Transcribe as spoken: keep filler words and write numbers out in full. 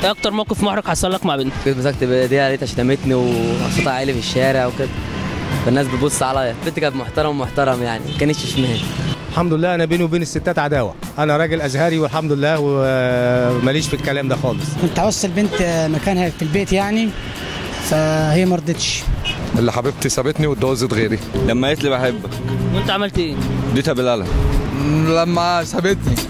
ايه اكتر موقف محرج حصل لك مع بنت؟ كنت مسكت بايديها لقيتها شتمتني وصوتها عالي في الشارع وكده، فالناس بتبص عليا. البنت كانت محترم محترم يعني ما كانتش تشمهني. الحمد لله انا بيني وبين الستات عداوه، انا راجل ازهري والحمد لله وماليش في الكلام ده خالص. كنت اوصل بنت مكانها في البيت يعني، فهي ما رضتش. اللي حبيبتي سابتني واتجوزت غيري. لما قالت لي بحبك. وانت عملت ايه؟ اديتها بالقلم. لما سابتني